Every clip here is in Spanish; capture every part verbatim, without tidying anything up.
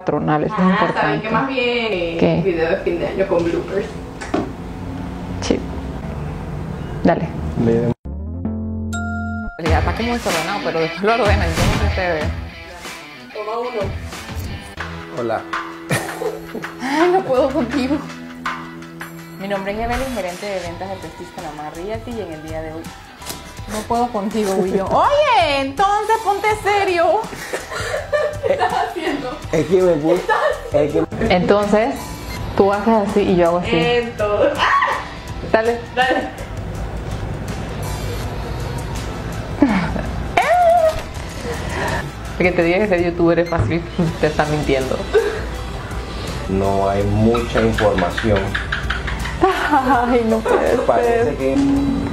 patronales, ah, es importante. ¿Saben qué más bien? ¿Qué? Video de fin de año con bloopers. Sí. Dale. Video. Ya está como desordenado, pero después lo ordenan, yo no sé ustedes. Toma uno. Hola. Ay, no puedo contigo. Mi nombre es Evelyn, gerente de ventas de Prestige Panamá Realty, y en el día de hoy no puedo contigo, William. Oye, entonces ponte serio. ¿Qué estás haciendo? Es que me puse. Es que... Entonces, tú haces así y yo hago así. Entonces. ¡Ah! Dale. Dale. Que te diga que ser youtuber es fácil, te están mintiendo. No hay mucha información. Ay, no puede Parece ser. que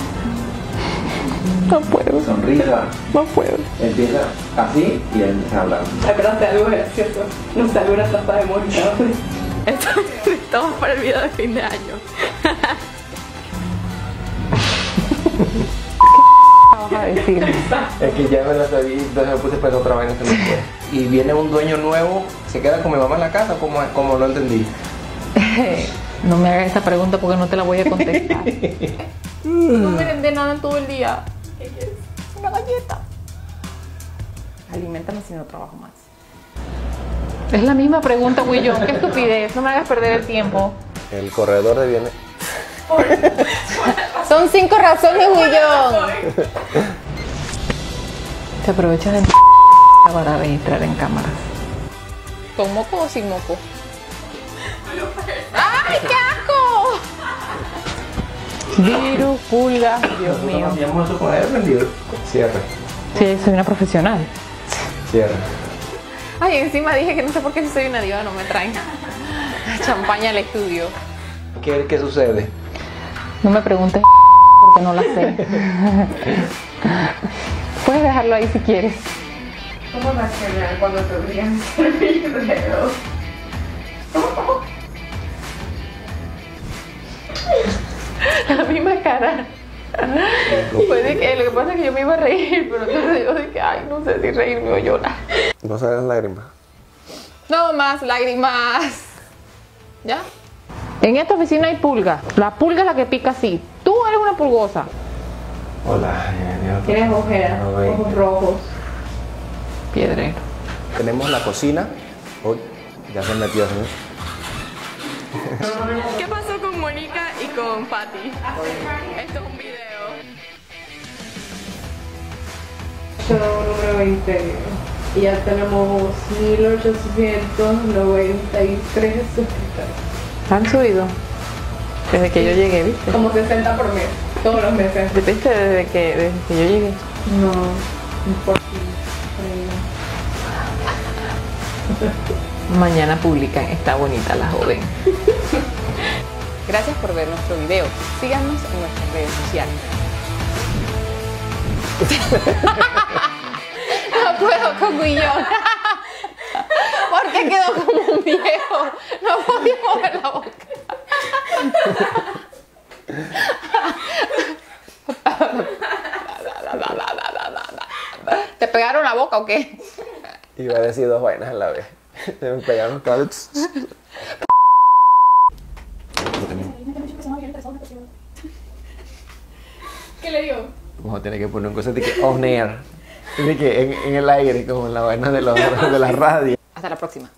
No puedo. sonrisa. No puedo. Empieza así y él empieza a hablar. Espérate, algo gracioso. Nos salió una taza de mocha. Entonces, estamos para el video de fin de año. ¿Qué vas a decir? Es que ya me la sabía, entonces me puse a pensar otra vez en ese momento. Y viene un dueño nuevo, se queda con mi mamá en la casa, como, como no entendí. No me hagas esta pregunta porque no te la voy a contestar. No merendé nada en todo el día. ¿Qué quieres? Una galleta. Aliméntame si no trabajo más. Es la misma pregunta, William. Qué estupidez. No me hagas perder el tiempo. El corredor de bienes. Son cinco razones, William. Se aprovechan de para registrar en cámaras. ¿Con moco o sin moco? ¡Ay, qué asco! Virus, pulgas, Dios mío. Hacíamos eso con él prendido. Cierra. Sí, soy una profesional. Cierra. Ay, encima dije que no sé por qué si soy una diva no me traen champaña al estudio. ¿Qué, qué sucede? No me preguntes porque no la sé. Puedes dejarlo ahí si quieres. ¿Cómo reaccionar cuando te obligan a hacer videos? ¿Cómo, cómo? La misma cara. Pues de que, lo que pasa es que yo me iba a reír, pero entonces yo dije, ay, no sé si reírme o llorar. No salen lágrimas. No más lágrimas. ¿Ya? En esta oficina hay pulga. La pulga es la que pica así. Tú eres una pulgosa. Hola. Tienes ojeras, No, güey. ojos rojos. Piedrero. Tenemos la cocina. Uy, ya se metió así. ¿Qué pasó con Mónica y con Patty? Esto es un video. Show número veinte. Y ya tenemos mil ochocientos noventa y tres suscriptores. ¿Han subido? Desde que yo llegué, ¿viste? Como sesenta por mes, todos los meses. ¿Viste desde que, desde que yo llegué? No, por aquí. Mañana publican, está bonita la joven. Gracias por ver nuestro video. Síganos en nuestras redes sociales. No puedo con Guillón. Porque quedó como un viejo. No podía mover la boca. ¿Te pegaron la boca o qué? Iba a decir dos vainas a la vez. Se me pegaron todas. ¿Qué le dio? Vamos a tener que poner un cosa de que on air. De que en, en el aire, como en la vaina de, los, de la radio. Hasta la próxima.